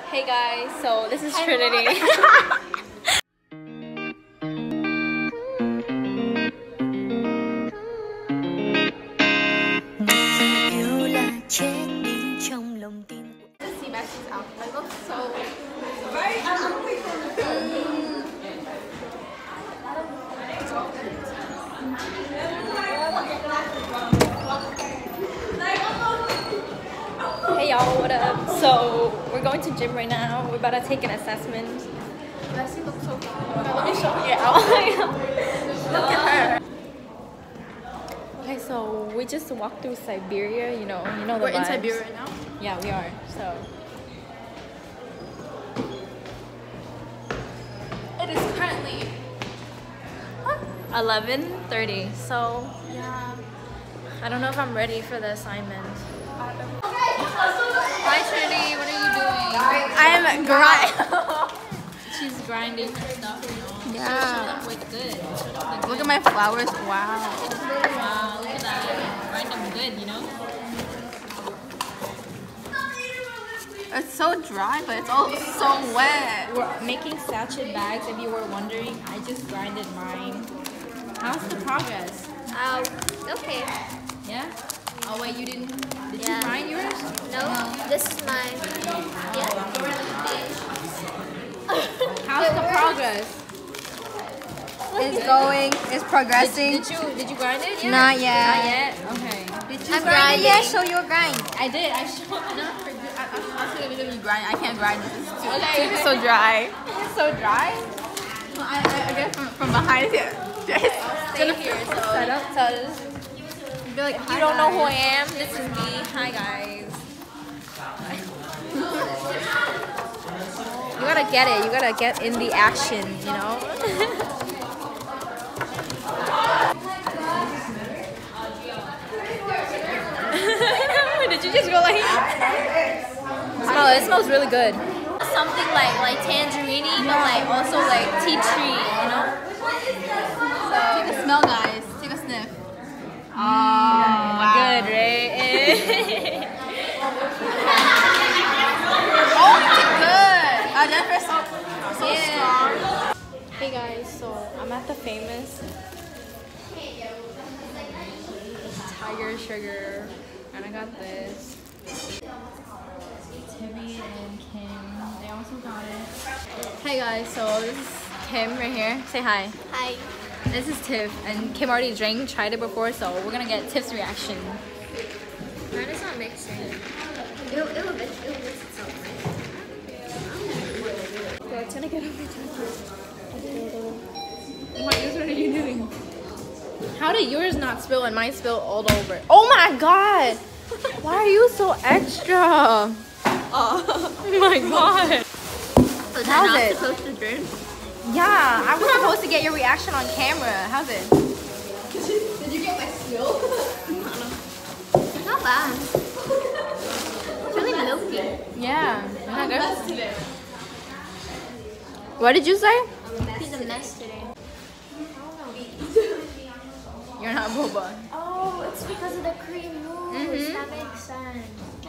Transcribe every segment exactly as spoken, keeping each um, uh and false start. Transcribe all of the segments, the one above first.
Hey guys, so this is Trinity. The sea bass is out. It looks so Hey y'all, what up? So we're going to gym right now. We're about to take an assessment. Bessie looks so good. Let me show you out. Look at her. Okay, so we just walked through Siberia. You know, you know the We're in vibes. Siberia now. Yeah, we are. So It is currently eleven thirty. So yeah. I don't know if I'm ready for the assignment. Hi Trinity, what are you doing? I am grind. She's grinding her stuff, you know. Yeah. Show them look good. Show them look good. Look at my flowers. Wow. Wow, look at that. Grind them good, you know. It's so dry, but it's all so wet. We're making sachet bags. If you were wondering, I just grinded mine. How's the progress? Um, okay. Yeah. Oh wait, you didn't? Did Yeah. you grind yours? No, this is mine. Yeah. How's the progress? It's going. It's progressing. Did, did you did you grind it? Yeah. Not yet. Not yet. Okay. Did you I'm grind it grinding. yet? Show your grind. I did. I showed. No, I, I, I'll see a video of you grind. I can't grind this. It's too, Okay. it's so dry. It's so dry. Well, I, I, I guess from, from behind here. Stay here. So, set up. So Be like, if you don't know who I am, this is me. Hi guys. You gotta get it. You gotta get in the action. You know. Did you just go like? Smell it. It smells really good. Something like like tangerine, but like also like tea tree, you know. Take a smell, guys. Take a sniff. Oh, good, right? Oh, it's good. Oh, Jennifer's so, so strong. Hey guys, so I'm at the famous Tiger Sugar, and I got this. Timmy and Kim, they also got it. Hey guys, so this is Kim right here. Say hi. Hi. This is Tiff, and Kim already drank, tried it before, so we're gonna get Tiff's reaction. Mine is not mixing. It'll, it'll mix, it'll mix itself. So it's gonna get over What are you doing? How did yours not spill and mine spill all over? Oh my god! Why are you so extra? Oh my god! Was I How's not it? supposed to drink? Yeah, I was supposed to get your reaction on camera. How's it? Did you get my spill? It's not bad. It's really milky. Yeah. Isn't that good? What did you say? He's a mess today. You're not boba. Oh, it's because of the cream mousse. Mhm. That makes sense.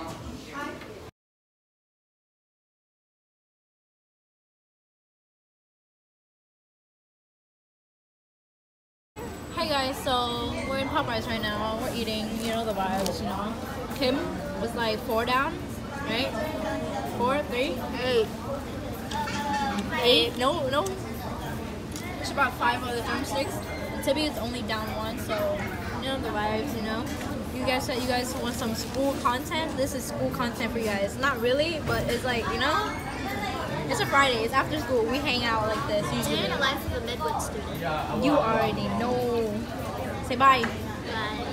Hey guys, so we're in Popeyes right now. We're eating, you know the vibes, you know. Kim was like four down, right? Four, three, Eight. eight. No, no. She brought five other drumsticks. And Tibby is only down one, so you know the vibes, you know. You guys said you guys want some school content. This is school content for you guys. Not really, but it's like, you know, it's a Friday. It's after school. We hang out like this usually. Day in the life of a Midwood student. You already know. Say bye. Bye.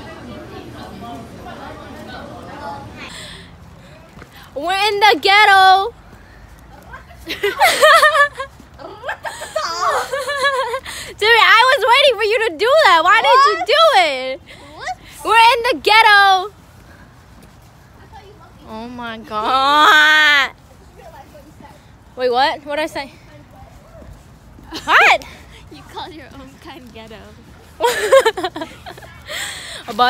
We're in the ghetto. Dude, I was waiting for you to do that. Why did you do it? What? We're in the ghetto. Oh my god. Wait, what? What did I say? What? You called your own kind ghetto.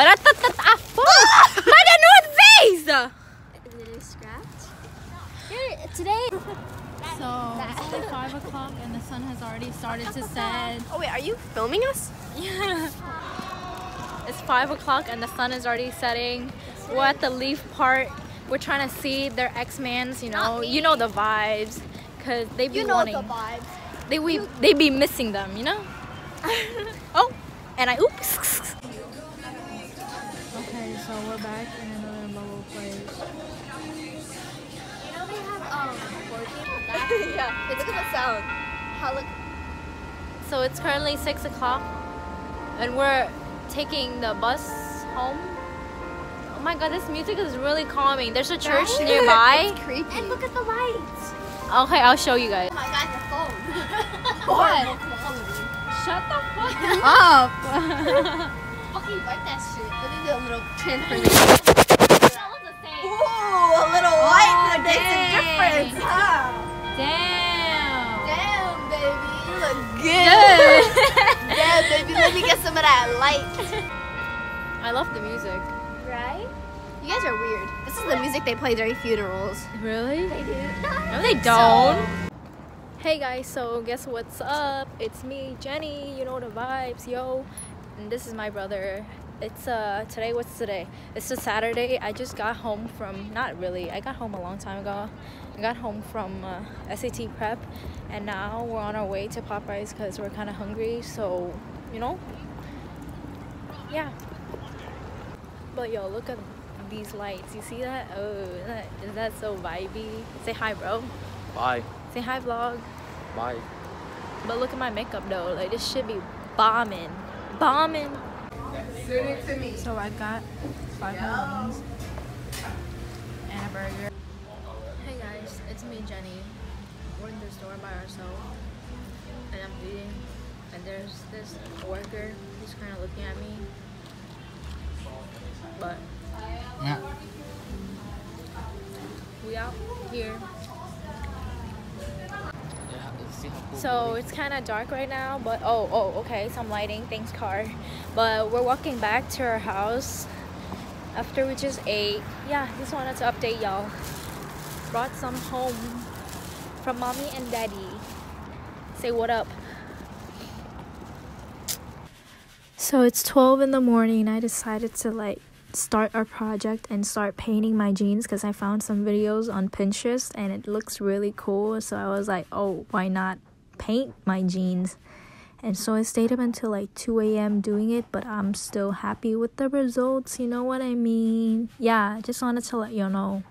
Baratataafo. My North Face. Is it a scratch? Here, today. So it's only five o'clock and the sun has already started to set. Oh wait, are you filming us? Yeah. It's five o'clock and the sun is already setting. We're at the leaf part. We're trying to see their X-Mans, you know. You know the vibes. Cause they be You know wanting. the vibes. They we they be missing them, you know? Oh, and I oops. Okay, so we're back in another bubble place. You know they have um working. Yeah, it's gonna sound. How look? So it's currently six o'clock and we're taking the bus home. Oh my god, this music is really calming. There's a church nearby. It's creepy. And look at the lights. Okay, I'll show you guys. Oh my god, the phone. What? Horrible quality. Shut the fuck Up. Fucking like that shit. Let me do a little transformation. That was the same. Ooh, a little white Oh, that makes a dang. difference, huh? Damn. Damn, baby, you look Good. Damn, baby, let me get some of that light. I love the music. Right? You guys are weird. This is the music they play during funerals. Really? They do. No, they don't. Hey guys, so guess what's up? It's me, Jenny. You know the vibes, yo. And this is my brother. It's uh today. What's today? It's a Saturday. I just got home from. Not really. I got home a long time ago. I got home from uh, S A T prep, and now we're on our way to Popeyes because we're kind of hungry. So you know, yeah. But yo, look at these lights. You see that? Oh, is that, is that so vibey? Say hi, bro. Bye. Say hi, vlog. Bye. But look at my makeup though. Like this should be bombing, bombing. So I got five wings and a burger. Hey guys, it's me, Jenny. We're in the store by ourselves, and I'm eating. And there's this worker who's kind of looking at me. But Yeah. we out here. So it's kind of dark right now, but oh, oh, okay, some lighting, thanks car. But we're walking back to our house after we just ate. Yeah, just wanted to update y'all. Brought some home from mommy and daddy. Say what up. So it's twelve in the morning. I decided to like start our project and start painting my jeans because I found some videos on Pinterest and it looks really cool. So I was like, oh, why not paint my jeans? And so I stayed up until like two a m doing it, but I'm still happy with the results. You know what I mean? Yeah, I just wanted to let you know.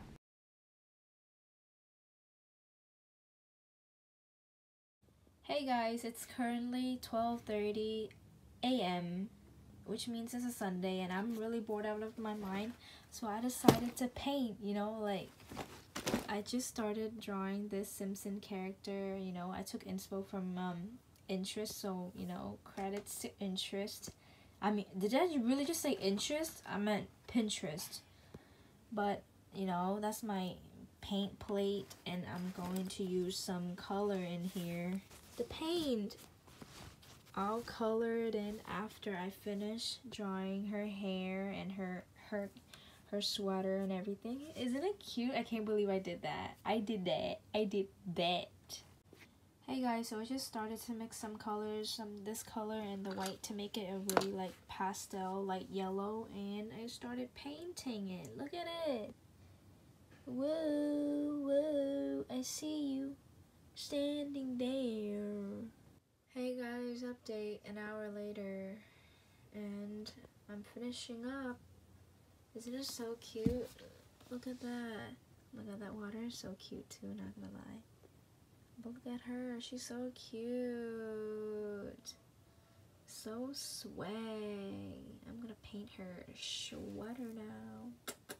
Hey guys, it's currently twelve thirty a m which means it's a Sunday and I'm really bored out of my mind, so I decided to paint. You know, like I just started drawing this Simpson character. You know, I took inspo from um interest, so you know, credits to interest. I mean, did I really just say interest? I meant Pinterest. But you know, that's my paint plate, and I'm going to use some color in here. The paint, I'll color it in after I finish drawing her hair and her her her sweater and everything. Isn't it cute? I can't believe I did that. I did that. I did that. Hey guys, so I just started to mix some colors, some this color and the white to make it a really like pastel, light yellow, and I started painting it. Look at it. Whoa, whoa, I see you standing there. Hey guys, update an hour later, and I'm finishing up. Isn't it so cute? Look at that. Look at that water, is so cute too, not gonna lie. But look at her, she's so cute. So swag. I'm gonna paint her sweater now.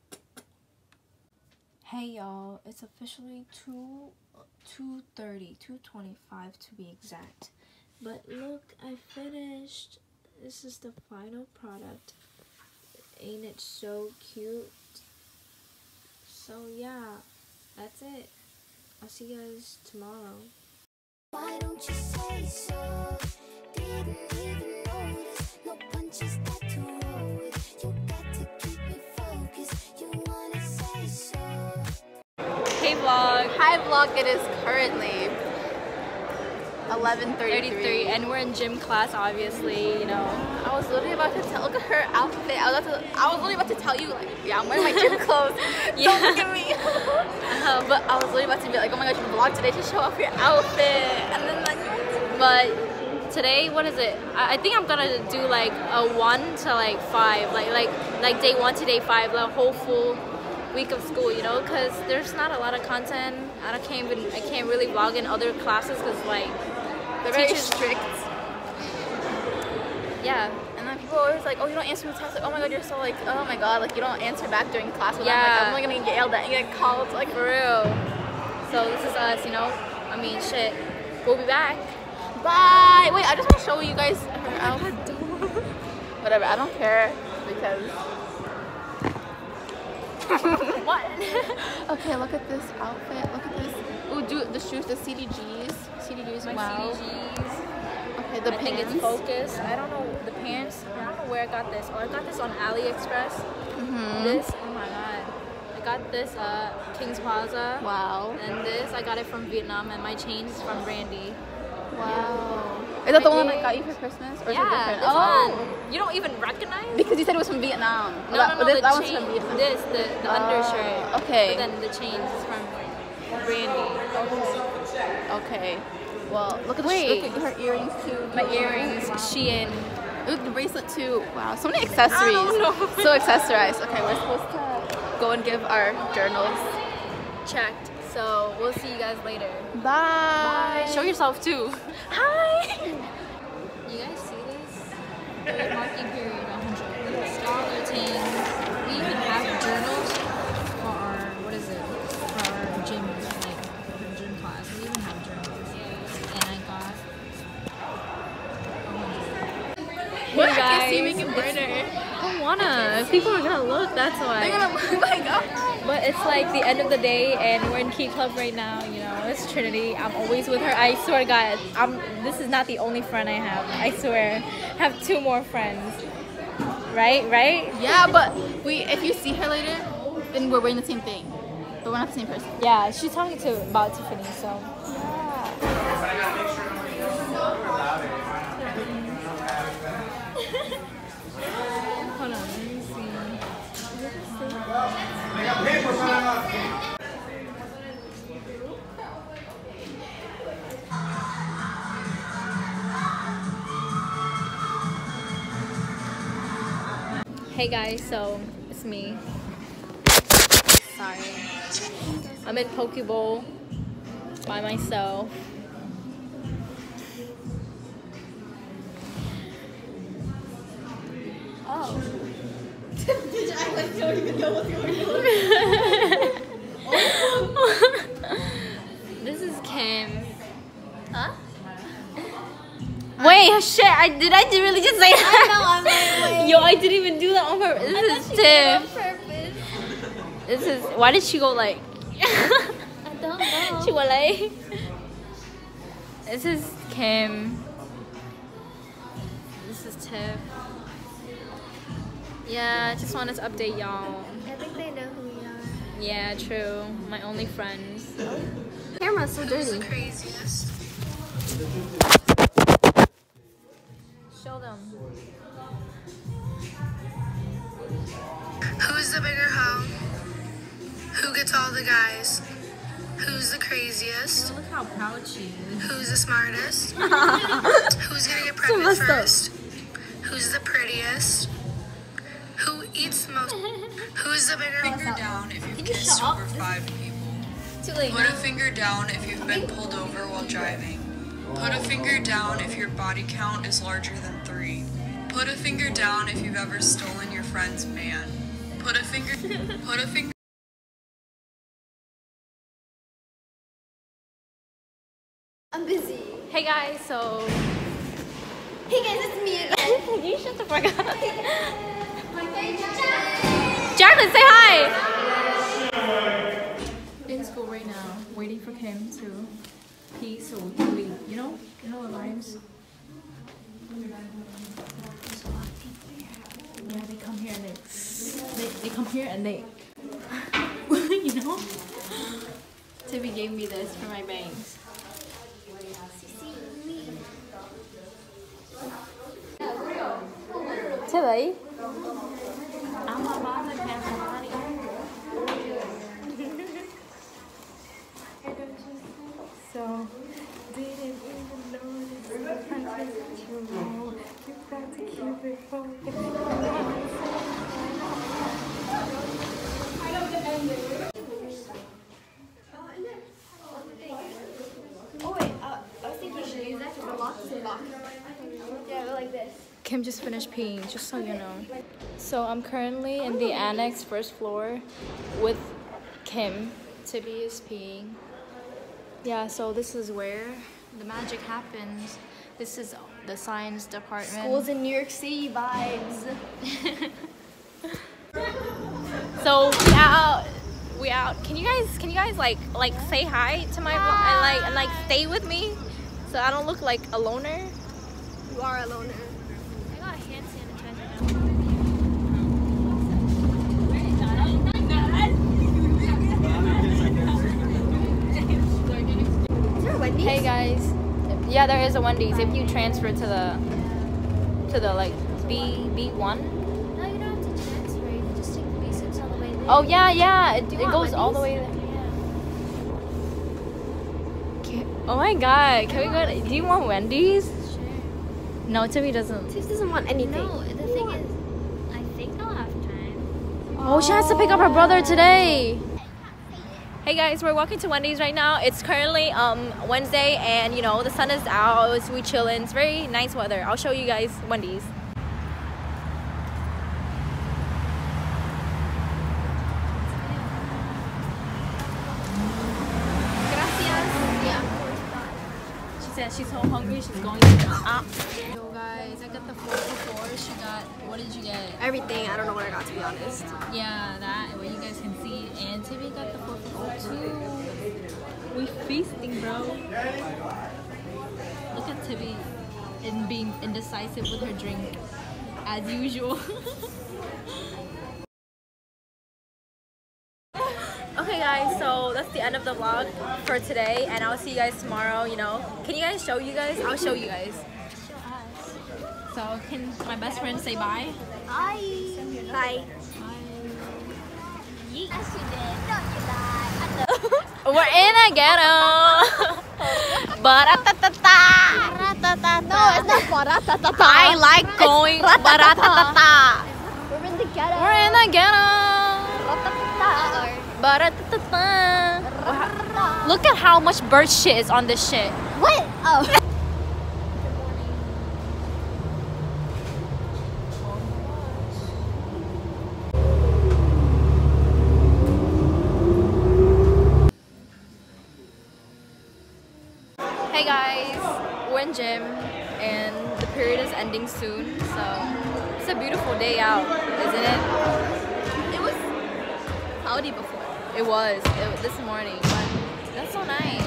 Hey y'all, it's officially two two thirty, two twenty-five to be exact. But look, I finished. This is the final product. Ain't it so cute? So yeah, that's it. I'll see you guys tomorrow. Why don't you say so? Didn't even notice. No punches that to roll with. You got to keep me focused. You wanna say so? Hey vlog. Hi vlog, it is currently eleven thirty-three. And we're in gym class, obviously, you know. I was literally about to tell, look at her outfit. I was, about to, I was literally about to tell you, like, yeah, I'm wearing my gym clothes. Yeah. Don't look at me. uh, but I was literally about to be like, oh my gosh, you vlog today to show off your outfit. And then like, But today, what is it? I, I think I'm gonna do like a one to like five, like like like day one to day five, like a whole full week of school, you know, because there's not a lot of content. I don't- can't even I can't really vlog in other classes because like they're very teachers- strict. Yeah. And then people are always like, oh, you don't answer the text. Like, oh my god, you're so like, oh my god, like you don't answer back during class. But Yeah. I'm like, I'm only gonna get yelled at and get called, like for real. So this is us, you know. I mean, shit. We'll be back. Bye. Wait, I just want to show you guys her outfit. Whatever, I don't care because. What? Okay, look at this outfit. Look at this. Ooh, do the shoes, the C D Gs. C D Gs. My Wow. C D Gs. Okay, the I think pants. it's focused. I don't know the pants. I don't know where I got this. Oh, I got this on AliExpress. Mhm. This, oh my god. I got this uh King's Plaza. Wow. And this I got it from Vietnam, and my chains from Brandy. Wow. Is that the I one did. I got you for Christmas? Or is it Yeah, different? this Oh. one. You don't even recognize? Because you said it was from Vietnam. No, that, no, no, this, the that one's chain, from Vietnam. this, the, the Oh, undershirt. okay. But then the chains is from Brandy. Okay. Well, look at the Wait. look at her earrings too. My earrings, Shein. Ooh, the bracelet too. Wow, so many accessories. So accessorized. Okay, we're supposed to go and give our journals. Checked. So we'll see you guys later. Bye. Show yourself too. Hi. You guys see this? The marking period one hundred. Scholar thing. We even have journals for our, what is it? For our gym, like our gym class. We even have journals. And I got one hundred. What? Hey I can see guys, making murder. I don't wanna. People are gonna look, that's why. They're gonna look like, oh. But it's like the end of the day and we're in Key Club right now, you know, it's Trinity. I'm always with her. I swear to God, I'm, this is not the only friend I have. I swear. I have two more friends. Right? Right? Yeah, but we if you see her later, then we're wearing the same thing. But we're not the same person. Yeah, she's talking to about Tiffany, so. Hold on, let me see. Hey guys, so it's me. Sorry. I'm in Pokeball by myself. Oh. Did you act like you don't even know what's going on? This is Kim. Huh? Wait, shit! I did. I did really just say that. I know, I'm like, wait. Yo, I didn't even do that on purpose. This is Tiff. purpose. This is. Why did she go like? I don't know. She went like. This is Kim. This is Tiff. Yeah, just wanted to update y'all. I think they know who we are. Yeah, true. My only friends. Camera's so dirty. Show them. Who's the bigger hoe? Who gets all the guys? Who's the craziest? Look how proud she is. Who's the smartest? Who's gonna get pregnant messed up. first? Who's the prettiest? Who eats the most? Who's the bigger finger down if you've kissed over five people? Too late. Put a finger down if you've been pulled over while driving. Put a finger down if your body count is larger than three. Put a finger down if you've ever stolen your friend's man. Put a finger. Put a finger. I'm busy. Hey guys, so. Hey guys, it's me again. You shut the fuck up. Jacqueline, say hi! In school right now, waiting for Kim to pee so we can leave. You know? You know what rhymes? Yeah, they come here and they, they, they come here and they, you know? Tibby gave me this for my bangs. Tibby? I'm about to cancel money. So, didn't even notice the punches that you roll. You got to keep it focused. Oh wait, uh, I was thinking you should use that to block the box. Yeah, go like this. Kim just finished peeing, just so you know. So I'm currently in the annex first floor with Kim. Tibby is peeing. Yeah, so this is where the magic happens. This is the science department. Schools in New York City vibes. So we out. We out. Can you guys? Can you guys like like say hi to my vlog and like and like stay with me, so I don't look like a loner? You are a loner. I got hand sanitizer Is there a Wendy's? Hey guys. Yeah, there is a Wendy's. If you transfer to the to the like B B one. No, you don't have to transfer. You can just take the B six all the way there. Oh yeah, yeah. It, it want goes all the way Wendy's? there. Can- Oh my god, can we go? To, do you want Wendy's? Sure. No, Timmy doesn't. Tiff doesn't want anything. No, the thing is, I think I'll have time. Oh, she has to pick up her brother today. Hey guys, we're walking to Wendy's right now. It's currently um Wednesday, and you know the sun is out. So we chilling. It's very nice weather. I'll show you guys Wendy's. She said she's so hungry. She's going to the app. Yo guys, I got the four for four. She got. What did you get? Everything. I don't know what I got, to be honest. Yeah, that, what you guys can see. And Tibby got the four for four too. We feasting, bro. Look at Tibby and being indecisive with her drink, as usual. Okay guys, so that's the end of the vlog for today, and I'll see you guys tomorrow. You know, can you guys show you guys? I'll show you guys. So can my best friend say bye? Bye. Bye. Yes, you did. No, you lied. We're in a ghetto. Ba-ra-ta-ta-ta. No, it's not baratata. I like going ba-ra-ta-ta-ta. We're in the ghetto. We're in a ghetto. Baratata. Ba-ra-ta-ta-ta. Look at how much bird shit is on this shit. What? Oh. Hey guys, we're in gym and the period is ending soon, so it's a beautiful day out, isn't it? It was cloudy before. It was it, this morning, but that's so nice.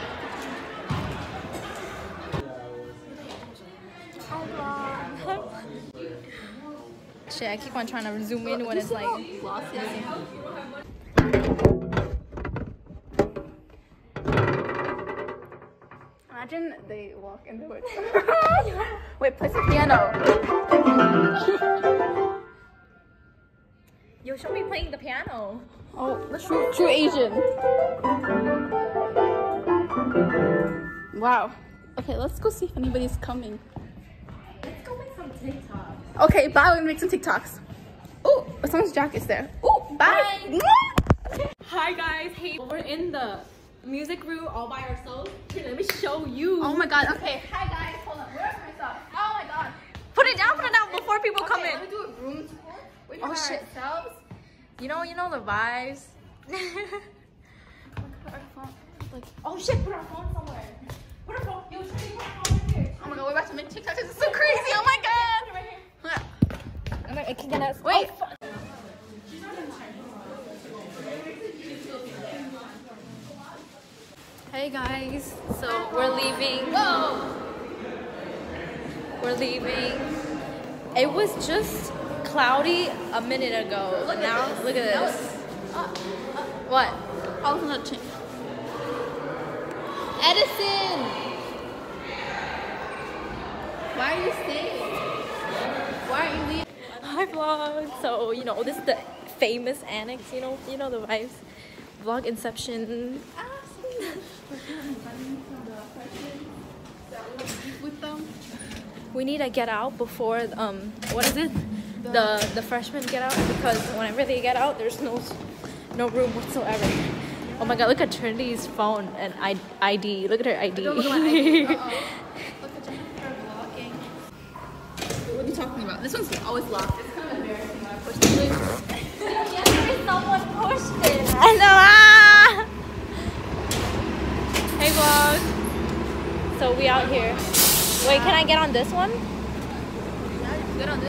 Shit, I keep on trying to zoom in when it's like. Imagine they walk into it. Wait, play the piano. Yo, show me playing the piano. Oh, true, true Asian. Wow. Okay, let's go see if anybody's coming. Let's go make some TikTok. Okay, bye. We're gonna make some TikToks. Oh, someone's jacket's there. Oh, bye. Bye. Hi guys, hey, we're in the music room all by ourselves. Here, let me show you. Oh my god. Okay. Hi guys. Hold on. Where's my stuff? Oh my god. Put it down, put it down before people come Okay, in. let me do a room tour. We Oh, by shit. ourselves. You know, you know the vibes. Put our phone. Like, oh shit. Put our phone somewhere. Put our phone. Yo, Trinity, put our phone right here. Oh my god. We're about to make TikToks. This is so crazy. Oh my god. Right here. I'm like, I can get us. Wait. Oh, hey guys, so we're leaving. Whoa. We're leaving. It was just cloudy a minute ago. Look at now this. look at this. Uh, uh, What? I was gonna change. Edison! Why are you staying? Why aren't you leaving? Hi vlog. So you know this is the famous annex. You know you know the vibes. Vlog inception. With them. We need to get out before um what is it? The the freshmen get out, because whenever they get out, there's no no room whatsoever. Oh my god! Look at Trinity's phone and I D. Look at her I D. Don't look at my I D. Uh-oh. Look at Jennifer vlogging. What are you talking about? This one's always locked. It's kind of embarrassing when I push it. Yesterday someone pushed it. I know. Ah! Hey vlog. So we out here. Wait, can I get on this one? Yeah, you can get on this.